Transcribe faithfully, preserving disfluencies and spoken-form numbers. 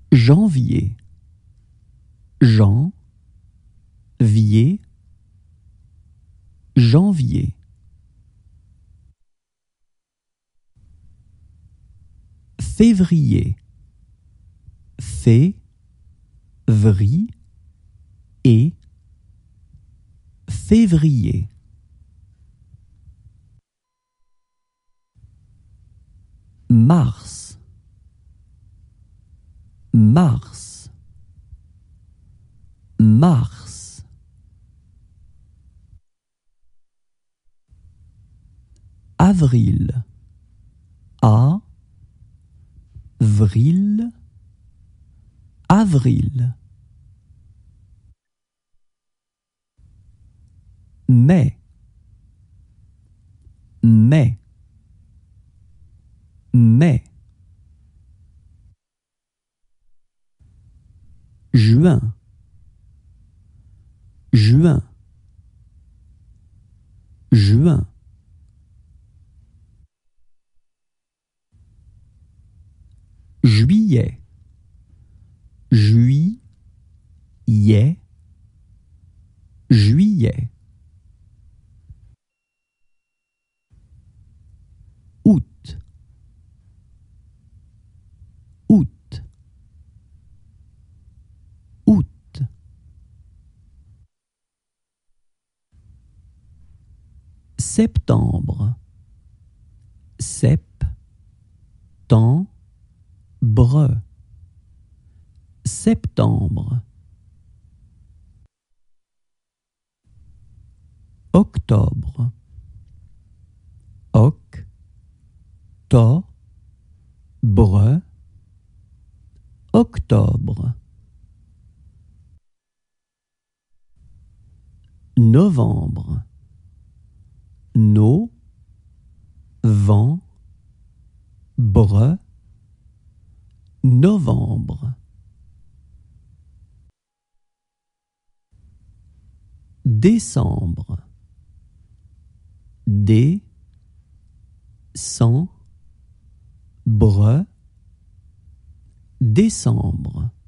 Janvier, Jan, vier, janvier. Février, fé, vri, et, février. Mars, mars, mars. Avril, a, vril, avril. Mai, mai, mai. Juin, juin, juin. Juillet, juillet, juillet. Août, août, août. Septembre, sep, temps, bre, septembre. Octobre, oc, to, bre, octobre. Novembre, no, vent, bre, novembre. Décembre, dé, cent, bre, décembre.